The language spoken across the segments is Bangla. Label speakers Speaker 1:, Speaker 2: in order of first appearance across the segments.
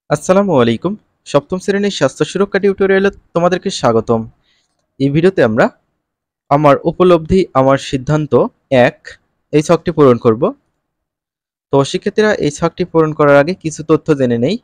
Speaker 1: আসসালামু আলাইকুম। সপ্তম শ্রেণীর স্বাস্থ্য সুরক্ষা টিউটোরিয়ালে তোমাদেরকে স্বাগতম। এই ভিডিওতে আমরা আমার উপলব্ধি আমার সিদ্ধান্ত ১ এই ছকটি পূরণ করব। তো শিক্ষার্থীরা এই ছকটি পূরণ করার আগে কিছু তথ্য জেনে নেই।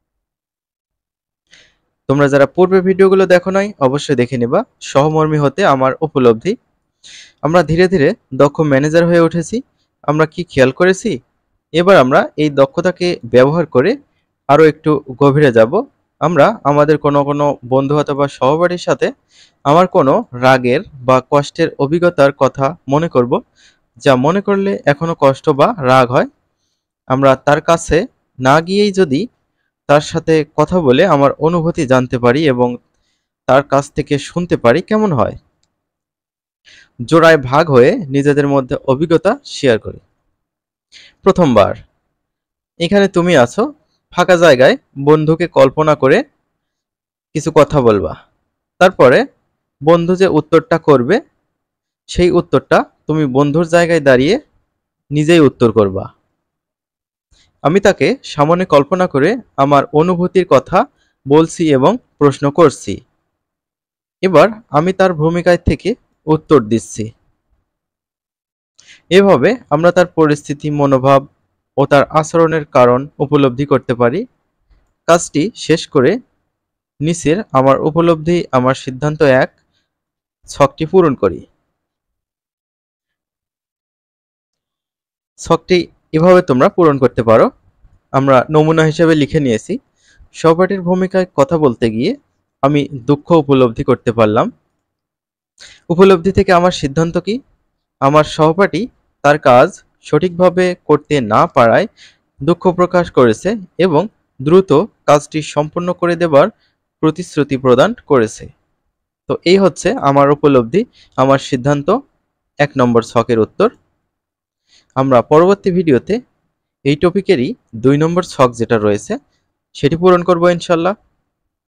Speaker 1: তোমরা যারা পূর্বে ভিডিওগুলো দেখো নাই অবশ্যই দেখে নেবা। সহমর্মী হতে আমার উপলব্ধি। আমরা ধীরে ধীরে দক্ষ ম্যানেজার হয়ে উঠেছি। আমরা কি খেয়াল করেছি? এবার আমরা এই দক্ষতাকে ব্যবহার করে আরো একটু গভীরে যাব। আমরা আমাদের কোনো বন্ধু অথবা সহপাঠীর সাথে আমার কোনো রাগের বা কষ্টের অভিজ্ঞতার কথা মনে করব, যা মনে করলে এখনো কষ্ট বা রাগ হয়। আমরা তার কাছে না গিয়েই যদি তার সাথে কথা বলে আমার অনুভূতি জানতে পারি এবং তার কাছ থেকে শুনতে পারি কেমন হয়। জোড়ায় ভাগ হয়ে নিজেদের মধ্যে অভিজ্ঞতা শেয়ার করি। প্রথমবার, এখানে তুমি আছো, ফাঁকা জায়গায় বন্ধুকে কল্পনা করে কিছু কথা বলবা। তারপরে বন্ধু যে উত্তরটা করবে সেই উত্তরটা তুমি বন্ধুর জায়গায় দাঁড়িয়ে নিজেই উত্তর করবা। আমি তাকে সামনে কল্পনা করে আমার অনুভূতির কথা বলছি এবং প্রশ্ন করছি। এবার আমি তার ভূমিকায় থেকে উত্তর দিচ্ছি। এভাবে আমরা তার পরিস্থিতি, মনোভাব ও তার আচরণের কারণ উপলব্ধি করতে পারি। কাজটি শেষ করে নিচের আমার উপলব্ধি আমার সিদ্ধান্ত ১ ছকটি পূরণ করি। ছকটি এভাবে তোমরা পূরণ করতে পারো। আমরা নমুনা হিসেবে লিখে নিয়েছি। সহপাঠীর ভূমিকায় কথা বলতে গিয়ে আমি দুঃখ উপলব্ধি করতে পারলাম। উপলব্ধি থেকে আমার সিদ্ধান্ত কি? আমার সহপাঠী তার কাজ সঠিকভাবে করতে না পারায় দুঃখ প্রকাশ করেছে এবং দ্রুত কাজটি সম্পন্ন করে দেবার প্রতিশ্রুতি প্রদান করেছে। তো এই হচ্ছে আমার উপলব্ধি আমার সিদ্ধান্ত ১ নম্বর ছকের উত্তর। আমরা পরবর্তী ভিডিওতে এই টপিকেরই ২ নম্বর ছক যেটা রয়েছে সেটি পূরণ করব ইনশাল্লাহ।